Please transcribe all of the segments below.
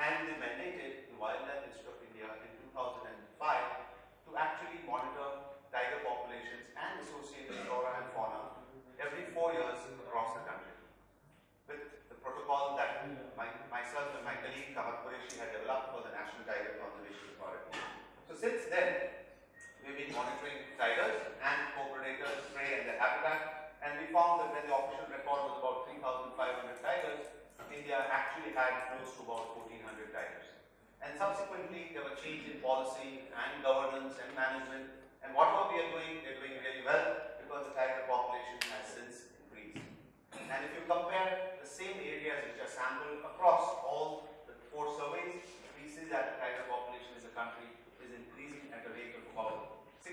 and they mandated the Wildlife Institute of India in 2005 to actually monitor tiger populations and associated flora and fauna every 4 years across the country. With the protocol that myself and my colleague Kamal Qureshi had developed for the National Tiger Conservation Authority. So since then, we've been monitoring tigers and co-predators, prey and their habitat, and we found that when the official record was about 3,500 tigers, India actually had close to about 1,400 tigers. And subsequently, there were changes in policy and governance and management, and whatever we are doing, we're doing really well because the tiger population has since increased. And if you compare the same areas which are sampled across all the 4 surveys, we see that the tiger population in the country is increasing at a rate of about 6%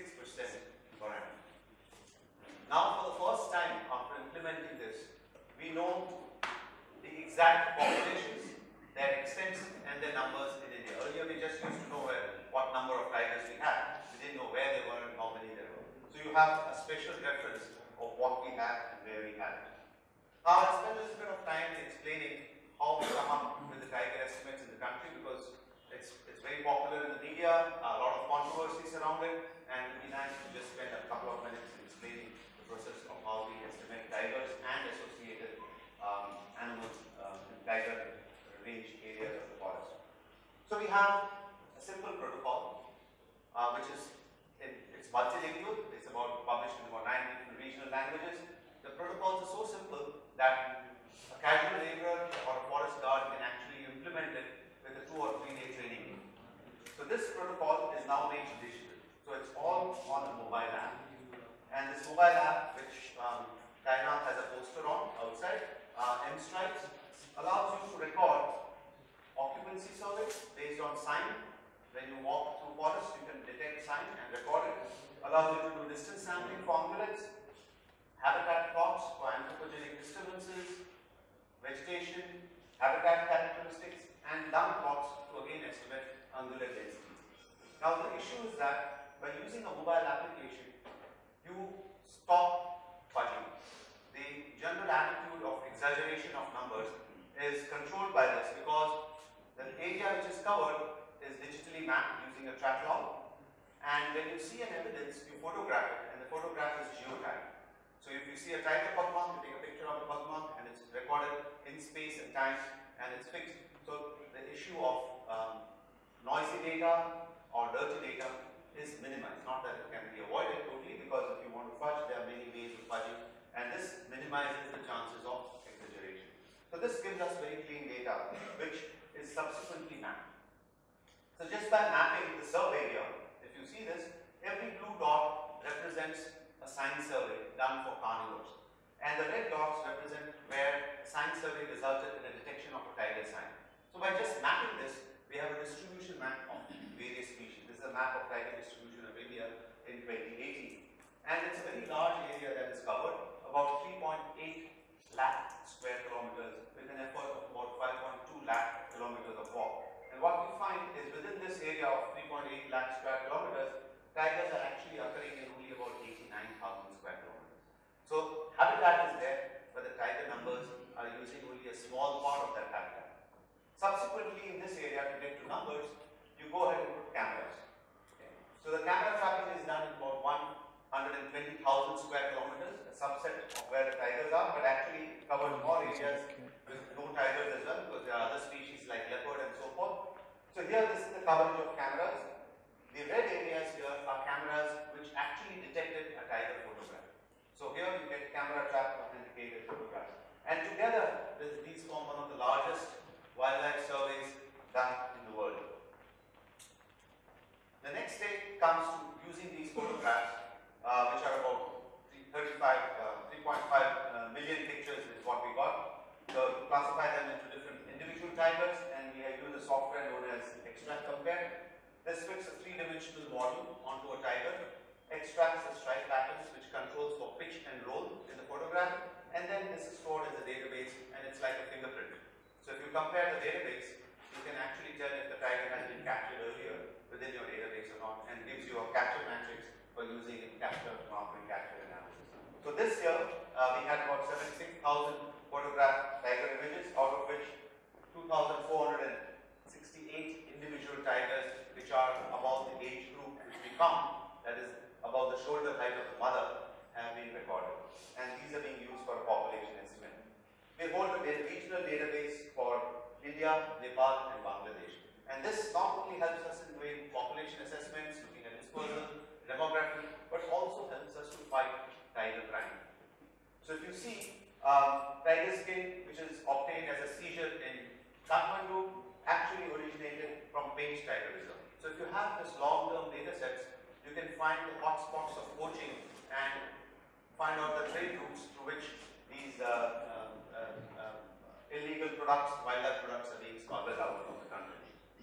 per annum. Now, for the first time after implementing this, we know the exact populations, their extents and their numbers in India. Earlier, we just used to know what number of tigers we had. We didn't know where they were and how many there were. So you have a special reference of what we had and where we had it. Now, I'll spend a little bit of time explaining how we come up with the tiger estimates in the country, because it's very popular in the media, a lot of controversy around it, and it would be nice to just spend a couple of minutes in explaining the process of how we estimate tigers and associated animals in tiger range areas of the forest. So we have a simple protocol, which is it's multilingual. It's published in about 9 different regional languages. The protocols are so simple that a casual laborer or a forest guard can actually implement it with a 2 or 3 day training. So this protocol is now made digital. So it's all on a mobile app. And this mobile app, which Kainat has a poster on outside, M-Stripes, allows you to record occupancy surveys based on sign. When you walk through forest, you can detect sign and record it. Allows you to do distance sampling for ungulates, habitat plots for anthropogenic disturbances, vegetation, habitat characteristics, and dung plots to again estimate ungulate density. Now the issue is that by using a mobile application, you stop fudging. The general attitude of exaggeration of numbers is controlled by this, because the area which is covered is digitally mapped using a track log, and when you see an evidence, you photograph it, and the photograph is geotagged. So if you see a tiger buckmark, you take a picture of the buckmark, and it's recorded in space and time, and it's fixed. So the issue of noisy data or dirty data is minimized. Not that it can be avoided totally, because if you want to fudge, there are many ways of fudging, and this minimizes the chances of exaggeration. So this gives us very clean data, which is subsequently mapped. So just by mapping the survey here, if you see this, every blue dot represents a sign survey done for carnivores, and the red dots represent where a sign survey resulted in a detection of a tiger sign. So by just mapping this, we have a distribution map of various species. This is a map of tiger distribution of India in 2018, and it's a very large area that is covered, about 3.8 lakh square kilometers, with an effort of about 5.2 lakh kilometers of walk. And what we find is within this area of 3.8 lakh square kilometers, tigers are actually occurring in only about 89,000 square kilometers. So habitat is there, but the tiger numbers are using only a small part of that habitat. Subsequently, in this area, to get to numbers, you go ahead and put cameras. Okay. So the camera tracking is done in about 120,000 square kilometers, a subset of where the tigers are, but actually it covers more areas with no tigers as well, because there are other species like leopard and so forth. So here, this is the coverage of cameras. The red areas here are cameras which actually detected a tiger photograph. So here you get camera trap authenticated photographs. And together, these form one of the largest wildlife surveys done in the world. The next stage comes to using these photographs, which are about 3.5 million pictures is what we got. So to classify them into different individual tigers, and we have used a software known as Extract Compare. This fits a 3-dimensional model onto a tiger, extracts the stripe patterns which controls for pitch and roll in the photograph, and then this is stored in the database, and it's like a fingerprint. So if you compare the database, you can actually tell if the tiger has been captured earlier within your database or not, and gives you a capture matrix for using capture, mark, and capture analysis. So this year, we had about 76,000 photographed tiger images, out of which 2,460 tigers which are above the age group which we count, that is above the shoulder height of the mother, have been recorded. And these are being used for a population estimate. We hold a regional database for India, Nepal and Bangladesh. And this not only helps us in doing population assessments, looking at dispersal, demography, but also helps us to fight tiger crime. So if you see, tiger skin which is obtained as a seizure in Kathmandu actually originated from Page Tiger Reserve. So if you have this long-term data sets, you can find the hotspots of poaching and find out the trade routes through which these illegal products, wildlife products are being smuggled out of the country.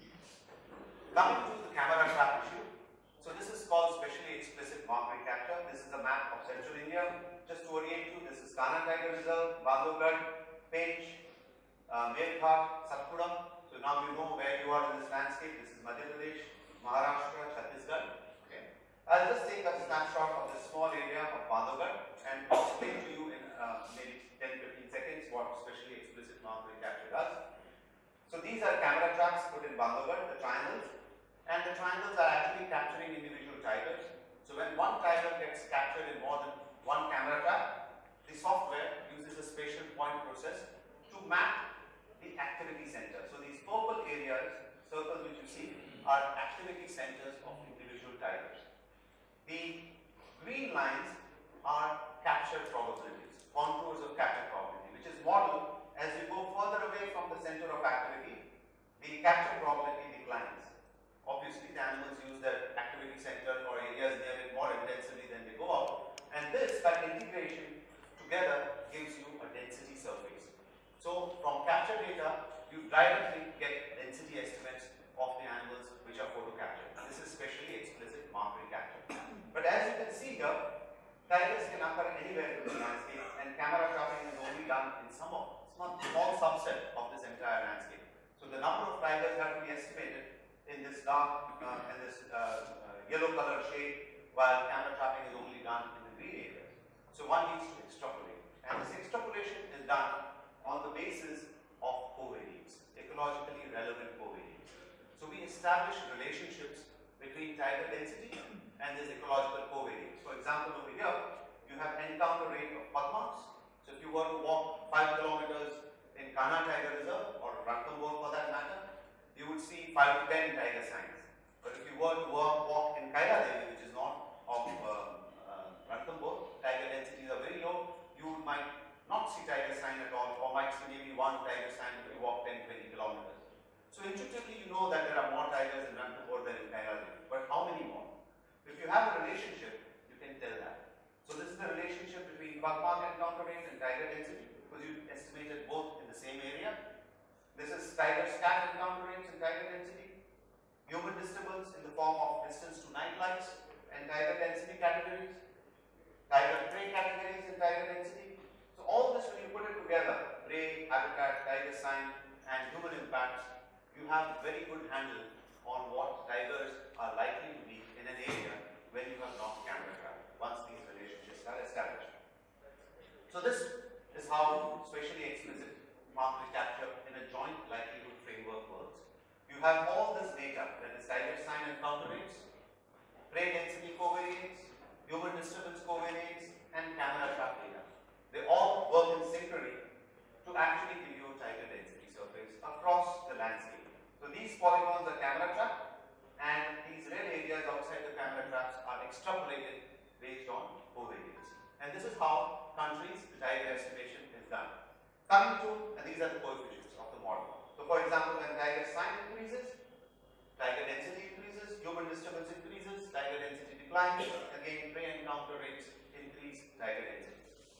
Coming to the camera trap issue. So this is called specially explicit mark recapture. This is a map of central India. Just to orient you, this is Kanha Tiger Reserve, Bandhavgarh, Page, Melghat, Satpura. So now you know where you are in this landscape. This is Madhya Pradesh, Maharashtra, Chhattisgarh. Okay. I'll just take a snapshot of this small area of Bandhavgarh and explain to you in maybe 10-15 seconds what specially explicit mark recapture does. So these are camera traps put in Bandhavgarh, the triangles, and the triangles are actually capturing individual tigers. So when one tiger gets captured in more than one camera trap, the software uses a spatial point process to map the activity center. So these purple areas, circles which you see, are activity centers of individual tigers. The green lines are capture probabilities, contours of capture probability, which is modeled as you go further away from the center of activity, the capture probability declines. Obviously, the animals use their activity center or areas near it more intensively than they go out, and this, by integration together, gives you a density surface. So, from capture data, you directly get density estimates of the animals which are photo captured. This is specially explicit mark recapture. But as you can see here, tigers can occur anywhere in the landscape, and camera trapping is only done in some small subset of this entire landscape. So, the number of tigers have to be estimated in this dark and this yellow color shade, while camera trapping is only done in the green area. So one needs to extrapolate, and this extrapolation is done on the basis of covariates, ecologically relevant covariates. So we establish relationships between tiger density and this ecological covariates. For example, over here you have encounter rate of padmas. So if you were to walk 5 kilometers in Kanha Tiger Reserve or Ranthambore for that matter, you would see 5 to 10 tiger signs. But if you were to walk in Kaila, which is north of Ranthambore, tiger densities are very low. You might not see tiger sign at all, or might see maybe one tiger sign if you walk 10-20 kilometers. So intuitively, you know that there are more tigers in Ranthambore than in Kaila. But how many more? If you have a relationship, you can tell that. So this is the relationship between buck-mark encounter rate and tiger density, because you estimated both in the same area. This is tiger scat encounter rates and tiger density, human disturbance in the form of distance to night lights and tiger density categories, tiger prey categories and tiger density. So all this, when you put it together, prey, habitat, tiger sign and human impacts, you have a very good handle on what tigers are likely to be in an area when you have not camera trapped, once these relationships are established. So this is how spatially explicit mark recapture in a joint likelihood framework works. You have all this data, that is tiger sign and counter rates, prey density covariates, human disturbance covariates, and camera trap data. They all work in synchrony to actually give you a tiger density surface across the landscape. So these polygons are camera trap, and these red areas outside the camera traps are extrapolated based on covariates. And this is how countries, the tiger estimation is done. Coming to, and these are the coefficients of the model. So for example, when tiger sign increases, tiger density increases, human disturbance increases, tiger density declines, again prey encounter rates increase tiger density.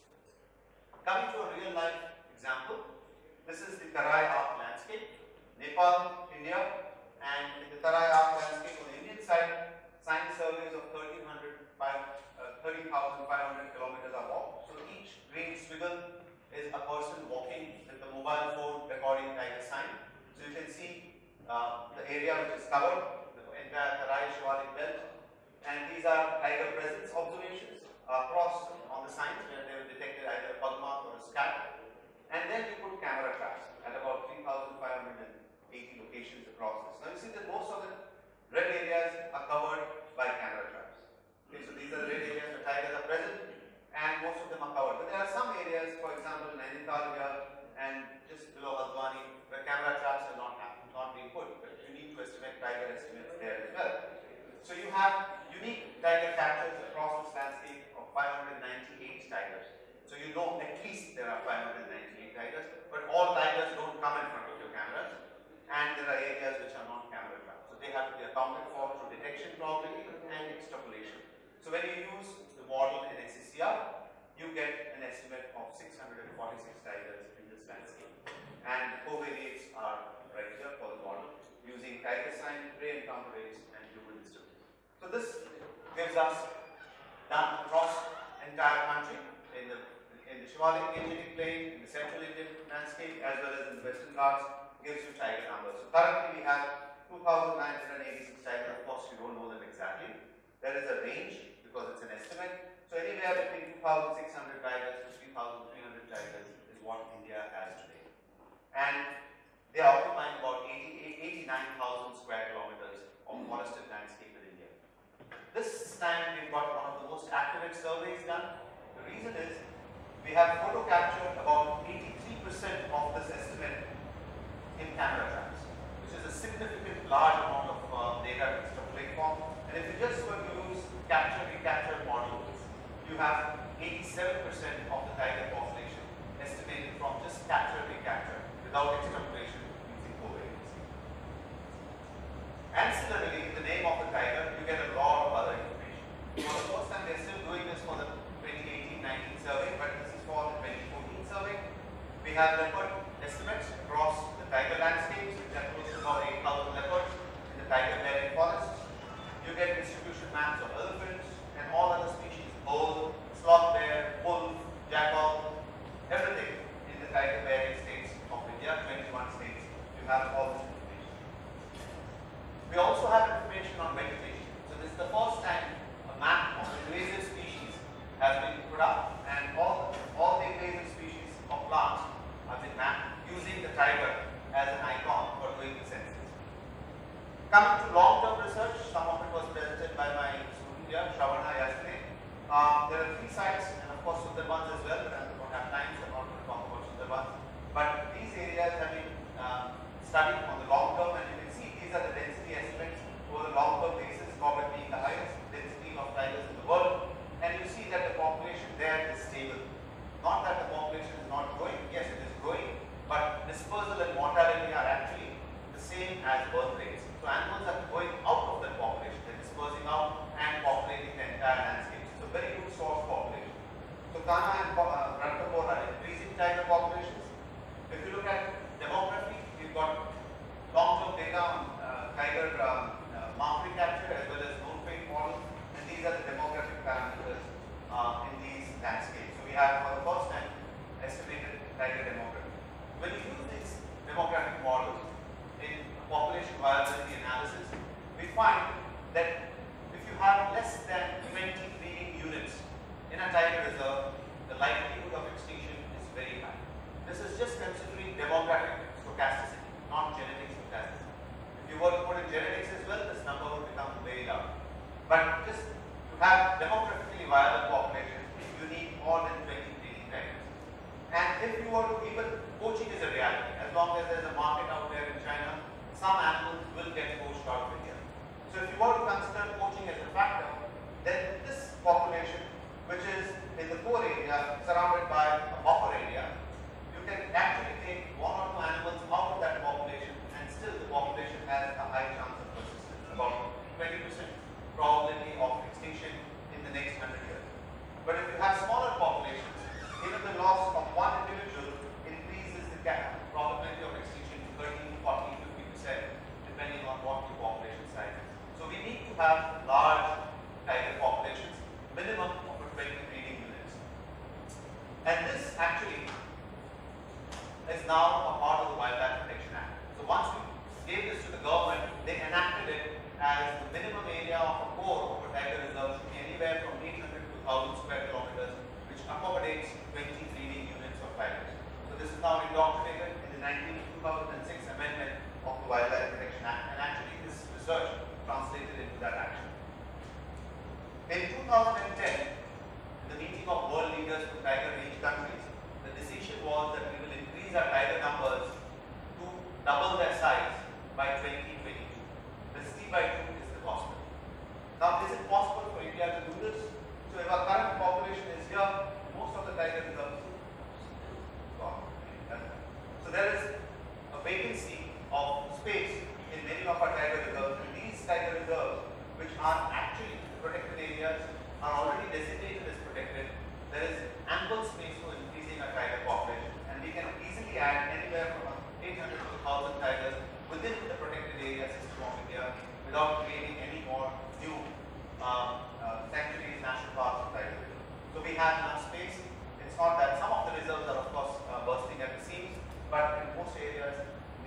Coming to a real life example, this is the Tarai Arc landscape, Nepal, India, and in the Tarai Arc landscape on the Indian side, signed surveys of 13,500 kilometers are walked. So each green squiggle is a person walking with a mobile phone recording tiger sign. So you can see the area which is covered, the entire Tarai Shivalik belt, and these are tiger presence observations across on the signs where they were detected either a pugmark or a scat. And then you put camera traps at about 3,580 locations across this. Now you see that most of the are covered. But there are some areas, for example, Nainital here and just below Haldwani, where camera traps are not being put. But you need to estimate tiger estimates there as well. So you have unique tiger captures across this landscape of 598 tigers. So you know at least there are 598 tigers, but all tigers don't come in front of your cameras, and there are areas which are not camera traps. So they have to be accounted for through detection probability and extrapolation. So when you use the model in XCCR, you get an estimate of 646 tigers in this landscape. And the covariates are right here for the model using tiger sign, prey encounter rates, and human disturbance. So this gives us done across entire country in the Shivalik Indian plain, in the central Indian landscape, as well as in the Western Ghats, gives you tiger numbers. So currently we have 2,986 tigers. Of course, you don't know them exactly. There is a range because it's an estimate. So anywhere between 2,600 tigers to 3,300 tigers is what India has today. And they are occupying about 89,000 square kilometers of forested landscape in India. This time we've got one of the most accurate surveys done. The reason is we have photo captured about 83% of this estimate in camera traps, which is a significant large amount of data to extrapolate from. And if you just were to use capture-recapture model, you have 87% of the tiger population estimated from just capture-recapture without extrapolation using covariance. Ancillarily, in the name of the tiger, you get a lot of other information. For the first time, they're still doing this for the 2018-19 survey, but this is for the 2014 survey. We have leopard estimates across the tiger landscapes, which are close to about 8,000 leopards in the tiger-bearing forests. You get distribution maps of elephants and all other species, bull, sloth bear, wolf, jackal, everything in the tiger-bearing states of India, 21 states. You have all this information. We also have information on vegetation. So this is the first time a map of invasive species has been put up, and all the invasive species of plants have been mapped using the tiger as an icon for doing the census. Coming to long-term research, some of it was presented by my student here, Shravana, yesterday. There are 3 sites, and of course Sundarbans as well, but I don't have time, so I'm not going to talk about Sundarbans. But these areas have been studied on the long term, and you can see these are the density estimates over the long-term basis, Corbett being the highest density of tigers in the world. And you see that the population there is stable. Not that the population is not growing, yes it is growing, but dispersal and mortality are actually the same as birth rates. So animals are going out of that population, they're dispersing out and populating the entire landscape. So very good source population. So Kana and Ranthambore are increasing tiger populations. If you look at demography, we've got long-term data on tiger mark recapture as well as known fate model, and these are the demographic parameters in these landscapes. So we have for the first time estimated tiger demography. When you use these demographic models in population viability analysis, we find that if you have less than 20 breeding units in a tiger reserve, the likelihood of extinction is very high. This is just considering demographic stochasticity, not genetic stochasticity. If you were to put in genetics as well, this number would become way down. But just to have demographically viable populations, you need more than 20 breeding tigers. And if you were to, even poaching is a reality. As long as there's a market out there in China, some animals will get poached out of India. So if you were to consider poaching as a factor, then this population, which is in the core area, surrounded by a buffer area, you can actually take 1 or 2 animals out of that population, and still the population has a high chance of persistence, about 20% probability of extinction in the next 100 years. But if you have smaller populations, even the loss of one individual increases the probability of extinction to 30, 40, 50%, depending on what the population size is. So we need to have large tiger populations, minimum of 20 breeding units. And this actually is now a part of the Wildlife Protection Act. So once we gave this to the government, they enacted it as the minimum area of a core of a tiger reserve should be anywhere from 800 to 1,000 square kilometers, which accommodates 20 breeding units of tigers. So this is now indoctrinated in the 2006 amendment of the Wildlife Protection Act, and actually this research translated into that action. In 2010, in the meeting of world leaders for tiger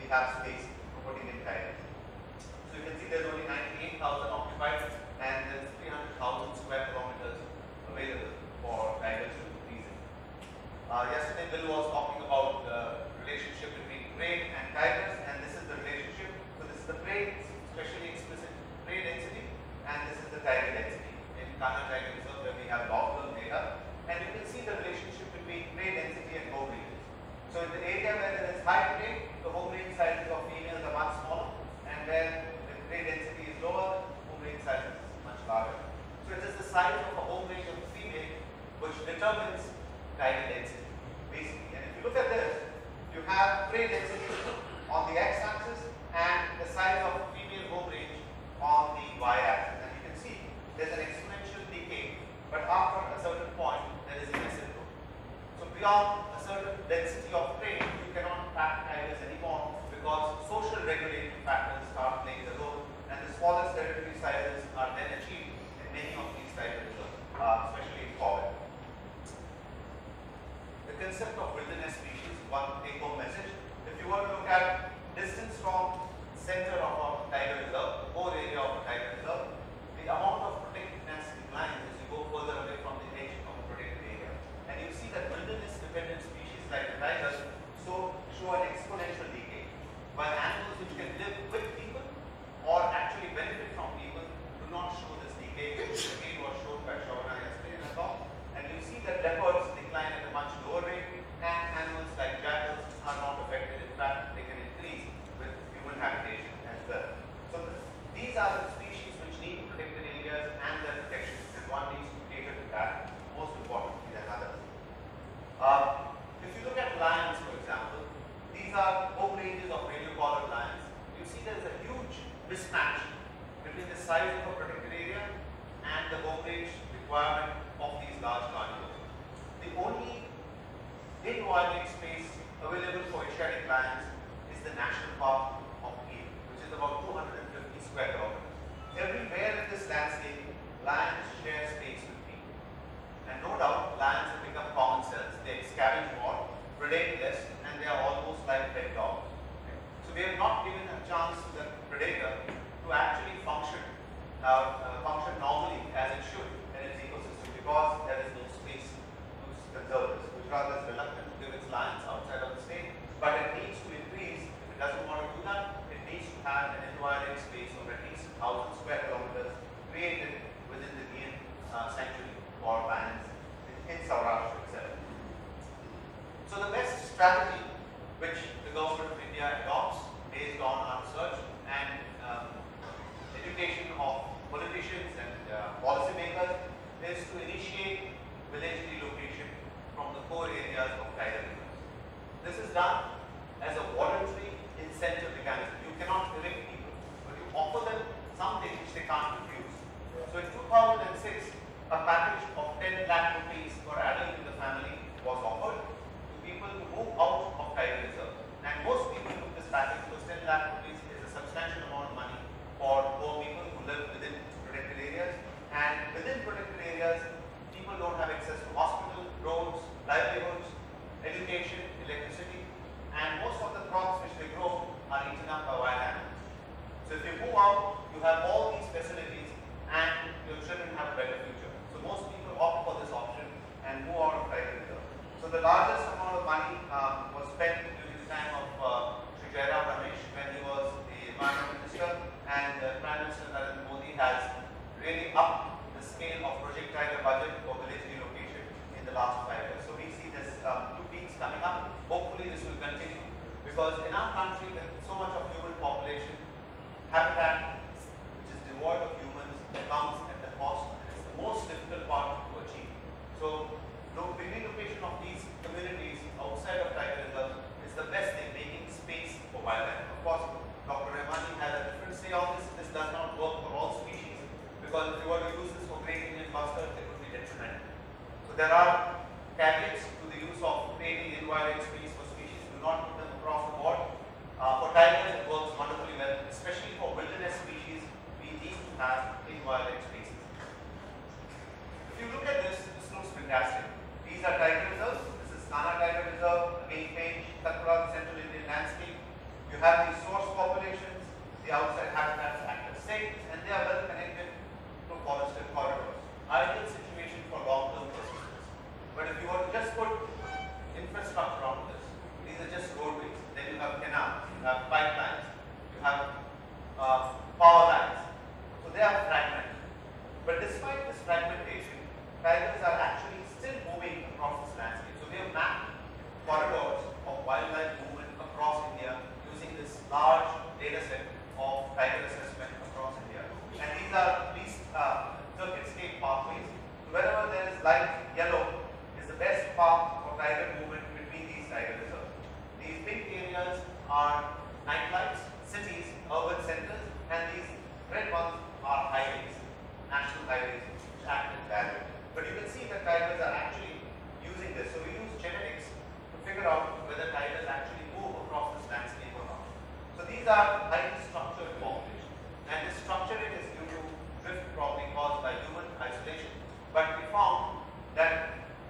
we have space for putting in tigers. So you can see there's only 98,000 occupied and there's 300,000 square kilometers available for tigers to breathe in. Yesterday Bill was talking about the relationship between prey and tigers, and this is the relationship. So this is the prey, especially explicit prey density, and this is the tiger density. In Kanha Tiger Reserve where we have long-term data, and you can see the relationship between prey density and home ranges. So in the area where there is high prey, the home range sizes of females are much smaller, and where the prey density is lower, home range size is much larger. So it is the size of a home range of a female which determines tiger density, basically. And if you look at this, you have prey density on the x-axis and the size of female home range on the y-axis. And you can see there's an exponential decay, but after a certain point, there is an asymptote. So beyond a certain density of prey, you cannot track tigers anymore because social regulatory factors start playing the role, and the smallest territory sizes are then achieved in many of these tiger reserves, especially in forward. The concept of wilderness species, one take-home message. If you were to look at distance from center of a tiger reserve, the core area of a tiger reserve, the amount of protectiveness declines as you go further away from the edge of a protected area. And you see that wilderness-dependent species like the tigers show an exponential decay, while animals which can live with people or actually benefit from people do not show this decay, which again was shown by Shavana yesterday in a talk. And you see that leopards decline at a much lower rate, and animals like jackals are not affected. In fact, they can increase with human habitation as well. So these are the species which need protected areas and their protection, and one needs to cater to that most importantly than others. If you look at lions, for example, these are home ranges of radio-collared lions. You see there is a huge mismatch between the size of a protected area and the home range requirement of these large carnivores. The only in-wildlife space available for Asiatic lions is the National Park of Eel, which is about 250 square kilometers. Everywhere in this landscape, lions share space with people. And no doubt, lions have become common cells. They scavenge more, predate less, and they are almost like pet dogs. So we have not given a chance to the predator to actually function normally as it should in its ecosystem, because there is no space to conserve this. Gujarat is reluctant to give its lions outside of the state, but it needs to increase. If it doesn't want to do that, it needs to have an environment space of at least 1,000 square kilometers created within the Indian sanctuary for lions in Saurashtra itself. So the best strategy which the government of India adopts based on our research and education of politicians and policymakers is to initiate village relocation from the core areas of tiger reserves. This is done as a voluntary incentive mechanism. You cannot evict people, but you offer them something which they can't refuse. So in 2006, a package of 10 lakh rupees per adult in the family was offered to people to move out of tiger reserve. And most people took this package because 10 lakh rupees is a substantial amount of money for poor people who live within protected areas. And within protected areas, people don't have access to hospitals, roads, livelihoods, education, electricity, and most of the crops which they grow are eaten up by wild animals. So if you move out, you have all these facilities and your children have a better future. So most people opt for this option and move out of tiger reserve. So the largest amount of money was spent during the time of Sri Jairam Ramesh when he was the Environment Minister, and Prime Minister Narendra Modi has really upped the scale of Project Tiger budget for village relocation in the last 5 years. So we see this 2 peaks coming up. Hopefully this will continue, because in our country with so much of human population, habitat which is devoid of humans comes at the cost, and it's the most difficult part to achieve. So the relocation of these communities outside of tiger reserve is the best thing, making space for wildlife. Of course, Dr. Rahmani has a different say on this. This does not work for all species, because if you were to use this for great Indian bustard, it would be detrimental. So there are caveats to the use of creating in-wildlife space for species. Do not put them across the board. For tigers, it works wonderfully well, especially for wilderness species. We need to have in-wildlife spaces. If you look at this looks fantastic. These are tiger reserves. This is Kanha Tiger Reserve, Main Range, Satpura, Central Indian landscape. You have these are highly structured populations, and this structuring is due to drift probably caused by human isolation. But we found that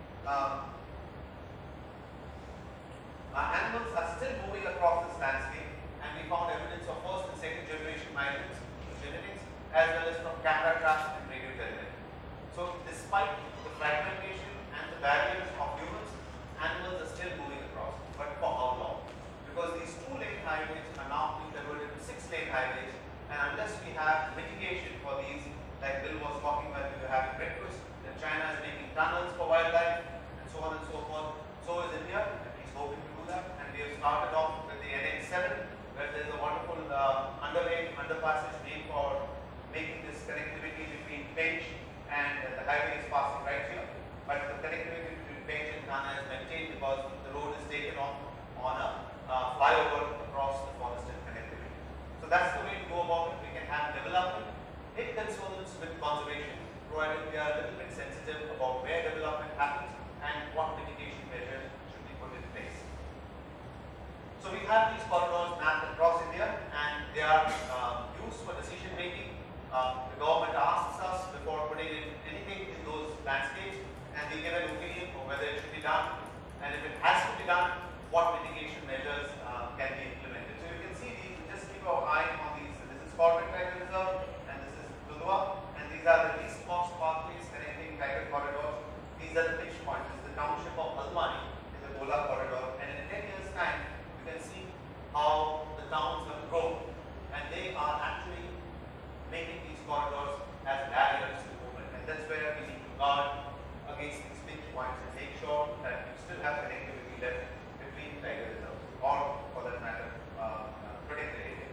animals are still moving across this landscape, and we found evidence of first and second generation migrants, genetics, as well as from camera traps and radio telemetry. So despite the fragmentation and the barriers of humans, animals are still moving across. But for how long? Because these 2-lane highways are now being converted to 6-lane highways, and unless we have mitigation for these, like Bill was talking about, we were having breakfast, that China is making tunnels for wildlife, and so on and so forth. So is India, and he's hoping to do that. And we have started off with the NH7, where there is a wonderful underpassage made for making this connectivity between Pench and the highway is passing right here. But the connectivity between Pench and Ghana is maintained because the road is taken on a flyover across the forested connectivity. So that's the way to go about it. We can have development in consonance with conservation, provided we are a little bit sensitive about where development happens and what mitigation measures should be put in place. So we have these corridors mapped across India, and they are used for decision making. The government asks us before putting in anything in those landscapes, and we give an opinion on whether it should be done, and if it has to be done, what mitigation measures can be implemented. So you can see these, just keep your eye on these. So this is Corbett Tiger Reserve, and this is Dudua, and these are the least cost pathways connecting tiger corridors. These are the pinch points. This is the township of Almani in the Gola corridor, and in 10 years' time, you can see how the towns have grown, and they are actually making these corridors as barriers to movement, and that's where we need to guard against these pinch points and make sure that you still have connectivity left between tiger reserves, or for that matter, protected areas.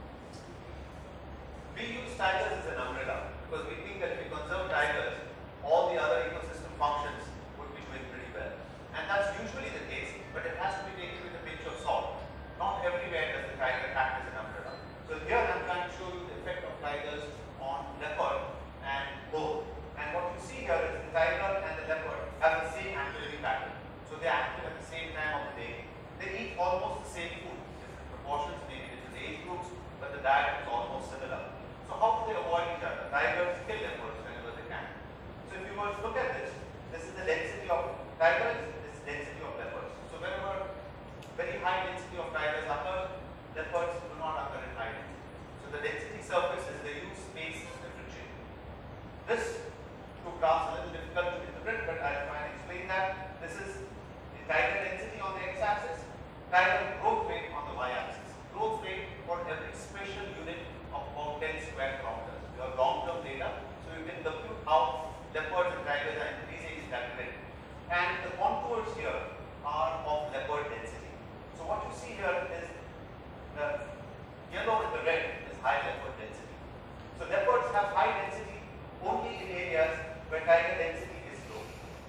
We use tigers as an umbrella because we think that if we conserve tigers, all the other ecosystem functions would be doing pretty well, and that's usually the case, but it has to be taken with a pinch of salt. Not everywhere does the tiger act as an umbrella. So here I'm trying to show you the effect of tigers on leopard and bull. And what you see here is the tiger and the leopard have the same activity pattern. So they are active at the same time of the day. They eat almost the same food, different proportions, maybe different age groups, but the diet is almost similar. So how do they avoid each other? Tigers kill leopards whenever they can. So if you were to look at this, this is the density of tigers, this is density of leopards. So whenever very high density of tigers occurs, leopards do not occur in high density. So the density surfaces, they use space to differentiate. This two graphs are a little difficult to interpret, but I'll try and explain that. This is the tiger density on the x-axis, tiger growth rate on the y-axis. Growth rate for every spatial unit of about 10 square kilometers. You have long-term data, so you can compute how leopards and tigers are increasing in that rate. And the contours here are of leopard density. So what you see here is the yellow and the red is high leopard density. So leopards have high density only in areas where tiger density is low.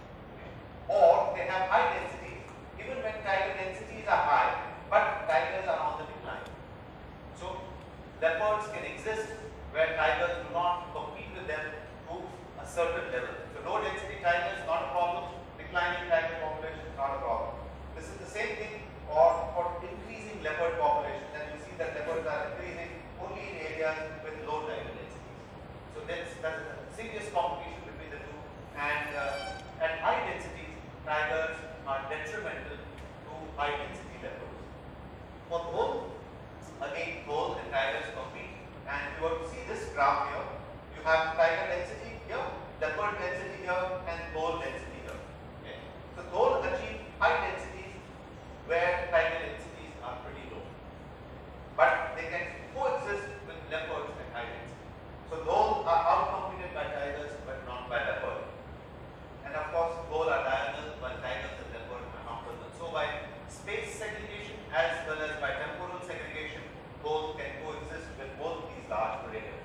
Or they have high density even when tiger densities are high, but tigers are on the decline. So leopards can exist where tigers do not compete with them to a certain level. So low density tigers not a problem, declining tiger population not a problem. This is the same thing for increasing leopard populations, and you see that leopards are increasing only in areas with low tiger densities. So that's a serious competition between the two, and at high densities, tigers are detrimental to high density leopards. For bull, again bull and tigers compete, and if you were to see this graph here, you have tiger density here, leopard density here, and bull density here. Okay. So those achieve high densities where tiger densities are pretty low, but they can coexist with leopards at high density. So those are outcompeted by tigers but not by leopard. And of course, both are diurnal, while tigers and leopards are nocturnal. So by space segregation as well as by temporal segregation, both can coexist with both these large predators.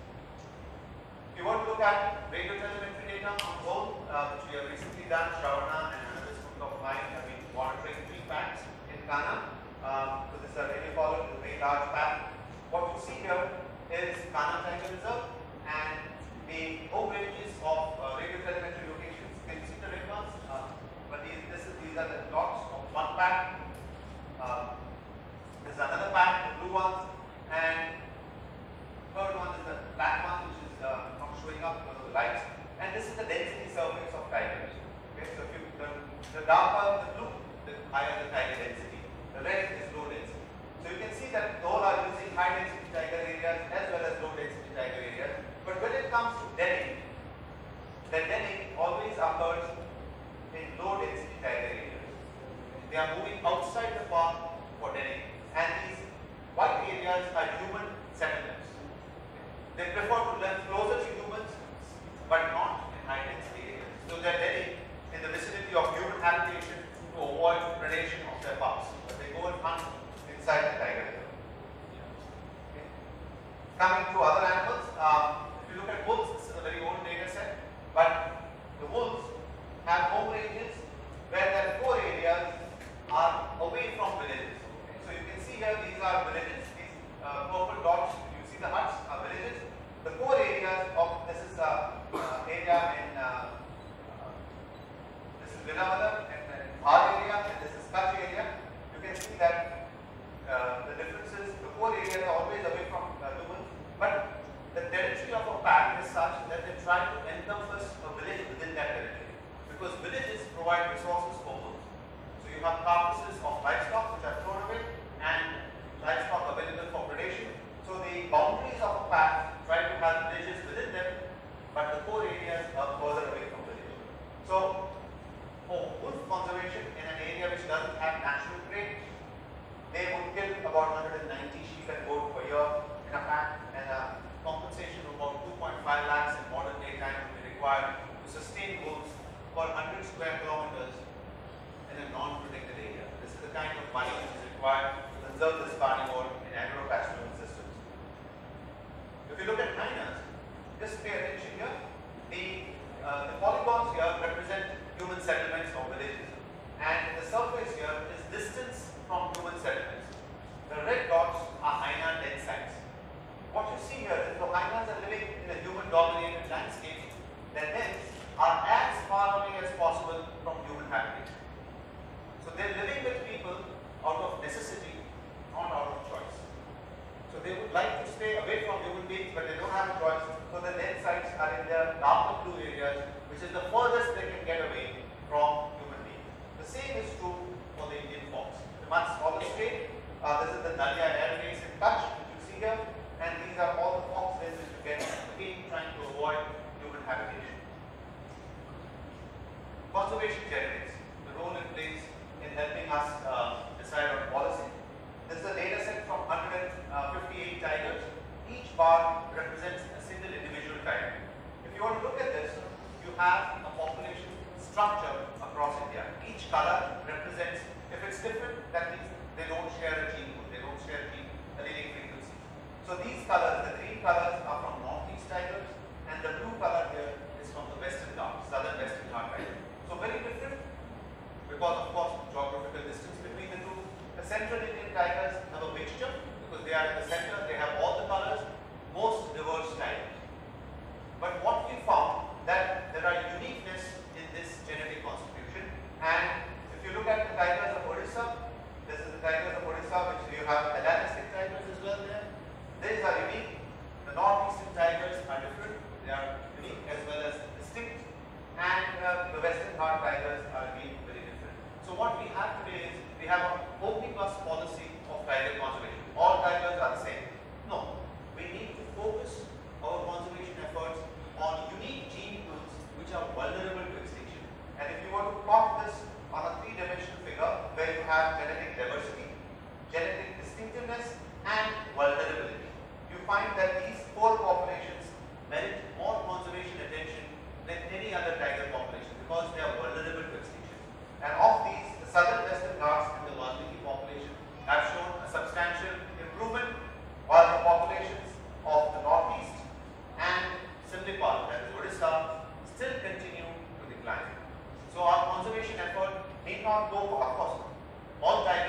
If you want to look at radio telemetry data on both, which we have recently done, Shravana and another student of mine have been monitoring 3 packs in Ghana. So this is a radio column with a very large pack. What you see here is Ghana Tiger Reserve and the home ranges of radio telemetry locations. Can you see the red ones? But these are the dots of one pack. This is another pack, the blue ones, and third one is the black one, which is not showing up because of the lights, and this is the density surface of tigers. Okay, so if you the darker the blue, the higher the tiger density. The red is low density. So you can see that all are using high density tiger areas as well as low density tiger areas. But when it comes to denning, the denning always occurs in low density tiger areas. They are moving outside the park for denning, and these white areas are human settlements. They prefer to live closer to humans, but not in high density areas. So they are denning in the vicinity of human habitation to avoid predation of their pups. But they go and hunt inside the tiger reserve. Okay. Coming to other animals, if you look at wolves, this is a very old data set, but the wolves have home ranges where their core areas are away from villages. Okay. So you can see here these are villages. These purple dots, you see the huts are villages. The core areas of this is area in this is Vinavadar and Bhar area, and this is Kutch area. You can see that the differences, the core areas are always away from humans, but the territory of a pack is such that they try to encompass a village within that territory, because villages provide resources for wolves. So you have carcasses of livestock which are thrown away and livestock available for predation. So the boundaries of a pack try to have villages within them, but the core areas are further away from villages. So for wolf conservation in an area which doesn't have natural prey, they would kill about 190 sheep and goat per year in a pack, and a compensation of about 2.5 lakhs in modern day time would be required to sustain wolves for 100 square kilometers in a non-protected area. This is the kind of money which is required to conserve this carnivore in agro-pastoral systems. If you look at hyenas, just pay attention here. The polygons here represent human settlements or villages, and the surface here is distance from human settlements. The red dots are hyena den sites. What you see here is the hyenas are living in a human-dominated landscape. Their dens are as far away as possible from human habitation. So they're living with people out of necessity, not out of choice. So they would like to stay away from human beings, but they don't have a choice. So the den sites are in the darker blue areas, which is the furthest they can get away from human beings. The same is true for the Indian fox. The much smaller state. This is the Nalia air base in Kutch, which you see here, and these are all the fox dens which you get, again trying to avoid human habitation. Conservation genetics, the role it plays in helping us decide on policy. This is a data set from 158 tigers. Each bar represents a single individual tiger. If you want to look at this, you have a population structure across India. Each color represents, if it's different, that means they don't share a gene pool, they don't share gene allelic frequency. So these colors, the green colors are from northeast tigers, and the blue color here is from the western Ghats, southern western Ghat tiger. So very different, because of course geographical distance between the two. The central Indian tigers have a mixture because they are in the center, they have all the colors, most diverse tigers. But what we found that there are uniqueness in this genetic constitution, and if you look at the tigers of Odisha, this is the tigers of Odisha, which you have Hellenistic tigers as well there. These are unique. The northeastern tigers are different, they are unique as well as distinct, and the western Ghat tigers are again very different. So what we have today is we have a omnibus policy of tiger conservation. All tigers are the same. No, we need to focus our conservation efforts on unique gene pools which are vulnerable to extinction. And if you were to plot this on a three-dimensional figure where you have genetic diversity, genetic distinctiveness, and vulnerability, you find that these four populations merit more conservation attention than any other tiger population because they are vulnerable to extinction. And of these, the southern western Ghats and the Valmiki population have shown a substantial improvement, while the populations of the northeast and Simlipal, that is Odisha, still continue to decline. So our conservation effort need not go far. Of course, all tigers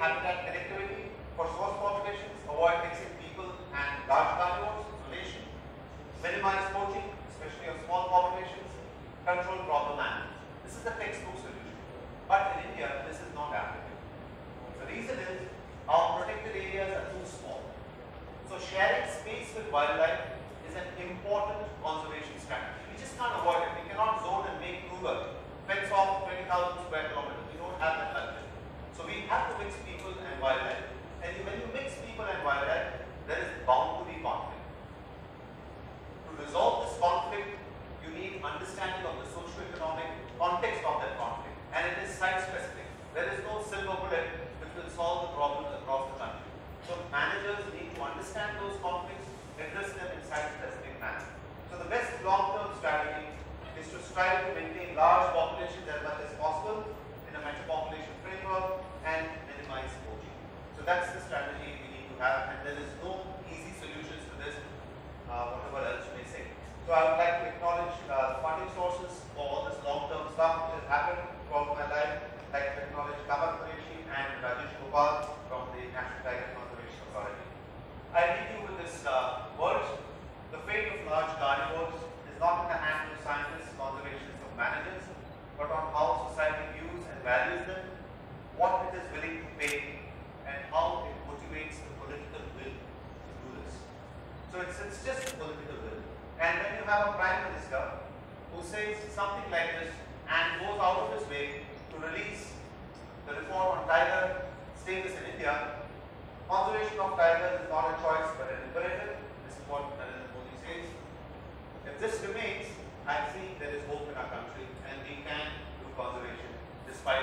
habitat connectivity for source populations, avoid mixing people and large carnivores, isolation, minimize poaching, especially of small populations, control problem animals. This is the textbook solution. But in India, this is not applicable. The reason is our protected areas are too small. So sharing space with wildlife is an important conservation strategy. We just can't avoid it. We cannot zone and make Kruger fence off 20,000 square kilometers. We don't have that luxury. So we have to mix people and wildlife. And when you mix people and wildlife, there is bound to be conflict. To resolve this conflict, you need understanding of the socio-economic context of that conflict. And it is site-specific. There is no silver bullet which will solve the problems across the country. So managers need to understand those conflicts, address them in site-specific manner. So the best long-term strategy is to strive to maintain large populations as much as possible in a metropopulation framework and minimize poaching. So that's the strategy we need to have, and there is no easy solutions to this, whatever else you may say. So I would like to acknowledge the funding sources for all this long-term stuff which has happened throughout my life. I'd like to acknowledge Kamal Qureshi and Rajesh Gopal from the National Tiger Conservation Authority. I leave you with this words. The fate of large carnivores is not in the hands of scientists, conservationists, or managers, but on how society views and values them, what it is willing to pay, and how it motivates the political will to do this. So it's just a political will. And when you have a Prime Minister who says something like this and goes out of his way to release the reform on tiger status in India, conservation of tigers is not a choice but an imperative. This is what Narendra Modi says. If this remains, I see there is hope in our country and we can do conservation despite